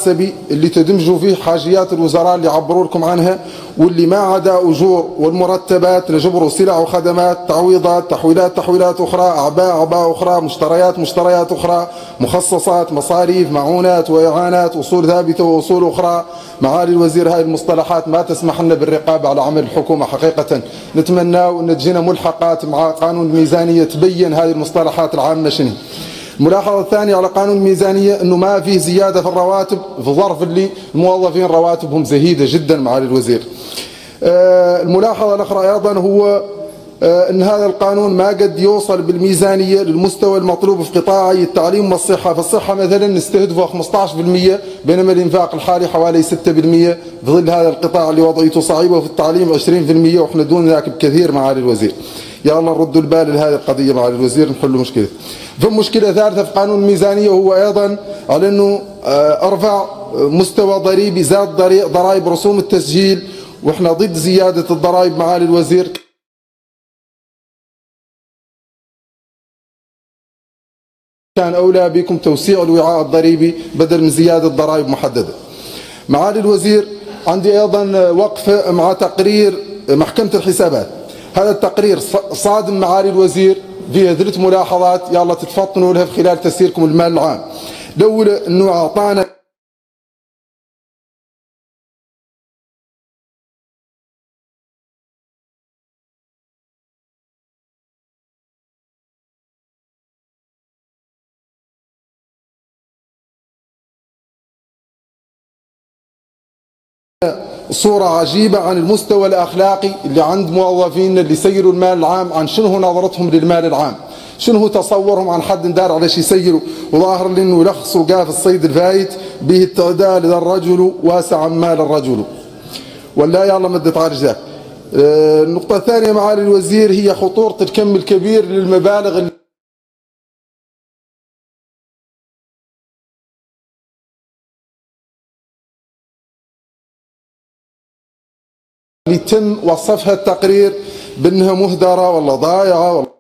المحاسبي اللي تدمجوا فيه حاجيات الوزراء اللي عبروا لكم عنها، واللي ما عدا أجور والمرتبات لجبروا سلع وخدمات، تعويضات، تحويلات أخرى، أعباء أخرى، مشتريات أخرى، مخصصات، مصاريف، معونات وإعانات، أصول ثابتة وأصول أخرى. معالي الوزير، هذه المصطلحات ما تسمح لنا بالرقابة على عمل الحكومة حقيقة. نتمنى أن تجينا ملحقات مع قانون الميزانية تبين هذه المصطلحات العامة شنو. الملاحظة الثانية على قانون الميزانية أنه ما فيه زيادة في الرواتب في ظرف اللي الموظفين رواتبهم زهيدة جدا معالي الوزير. الملاحظة الأخرى أيضا هو أن هذا القانون ما قد يوصل بالميزانية للمستوى المطلوب في قطاعي التعليم والصحة. في الصحة مثلا نستهدفه 15%، بينما الإنفاق الحالي حوالي 6% في ظل هذا القطاع اللي وضعيته صعيبة، وفي التعليم 20%، وإحنا دون ذاك بكثير معالي الوزير. يا الله نردوا البال لهذه القضية معالي الوزير، نحلوا مشكلة. ثم مشكلة ثالثة في قانون الميزانية هو أيضا على أنه أرفع مستوى ضريبي، زاد ضرائب رسوم التسجيل، وإحنا ضد زيادة الضرائب معالي الوزير. كان أولى بكم توسيع الوعاء الضريبي بدل من زيادة ضرائب محددة. معالي الوزير، عندي أيضا وقفة مع تقرير محكمة الحسابات. هذا التقرير صادم معالي الوزير، فيها 3 ملاحظات، يا الله تتفطنوا لها في خلال تسييركم المال العام. الأولى أنه أعطانا صورة عجيبة عن المستوى الأخلاقي اللي عند موظفين اللي يسيروا المال العام، عن شنو نظرتهم للمال العام، شنو تصورهم عن حد دار على شي يسيروا. وظاهر لي انه يلخصوا قاف الصيد الفايت به التعدال اذا الرجل واسع مال الرجل، ولا يا الله مدت عرجك. النقطة الثانية معالي الوزير هي خطورة الكم الكبير للمبالغ اللي تم وصفها التقرير بأنها مهدرة ولا ضايعة ولا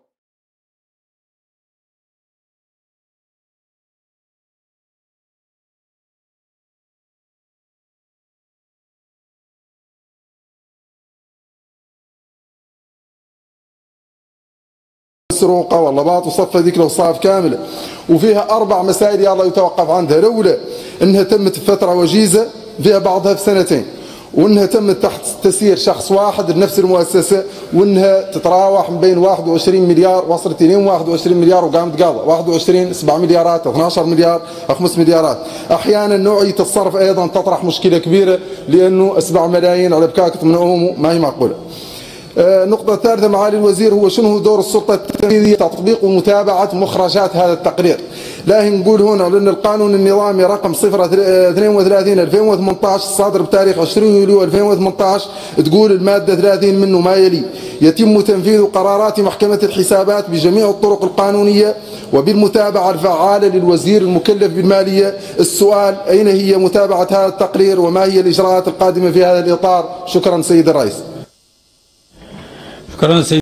مسروقة ولا باط، وصفها ذيك الأوصاف كاملة. وفيها 4 مسائل يا الله يتوقف عندها. الأولى أنها تمت في فترة وجيزة، فيها بعضها في 2 سنين، وانها تمت تحت تسيير شخص واحد لنفس المؤسسه، وانها تتراوح من بين 21 مليار وصلت الى 21 مليار وقامت قاضى 21 7 مليارات 12 مليار 5 مليارات. احيانا نوعيه الصرف ايضا تطرح مشكله كبيره، لانه 7 ملايين على بكاكه من عمومه ما هي معقوله. النقطة الثالثة معالي الوزير هو شنو دور السلطة التنفيذية تطبيق ومتابعة مخرجات هذا التقرير. لا نقول هنا على أن القانون النظامي رقم 032/2018 الصادر بتاريخ 20 يوليو 2018 تقول المادة 30 منه ما يلي: يتم تنفيذ قرارات محكمة الحسابات بجميع الطرق القانونية وبالمتابعة الفعالة للوزير المكلف بالمالية. السؤال: أين هي متابعة هذا التقرير وما هي الإجراءات القادمة في هذا الإطار؟ شكرا سيد الرئيس. شكرا سيد